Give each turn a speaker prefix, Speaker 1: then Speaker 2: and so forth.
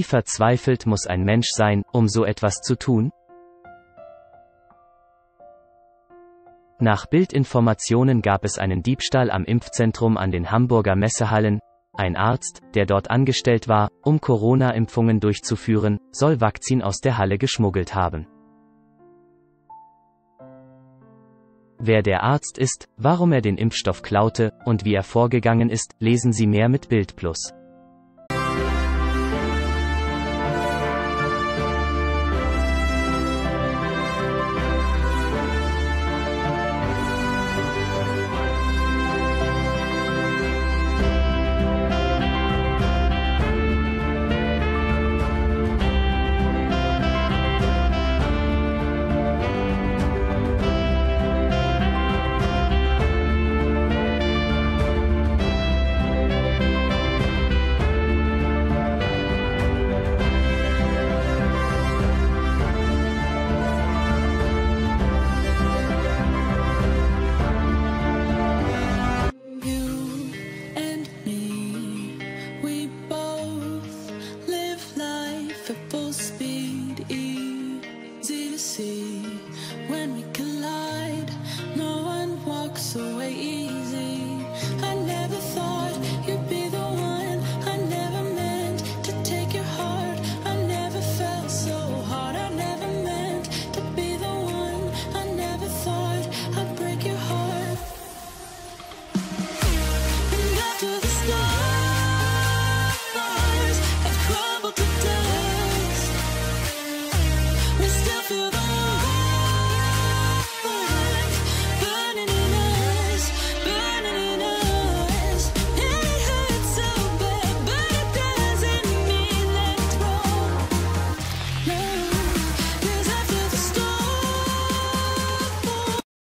Speaker 1: verzweifelt muss ein Mensch sein, um so etwas zu tun? Nach Bildinformationen gab es einen Diebstahl am Impfzentrum an den Hamburger Messehallen. Ein Arzt, der dort angestellt war, um Corona-Impfungen durchzuführen, soll Vakzin aus der Halle geschmuggelt haben. Wer der Arzt ist, warum er den Impfstoff klaute und wie er vorgegangen ist, lesen Sie mehr mit Bild+.
Speaker 2: Full speed, easy to see when we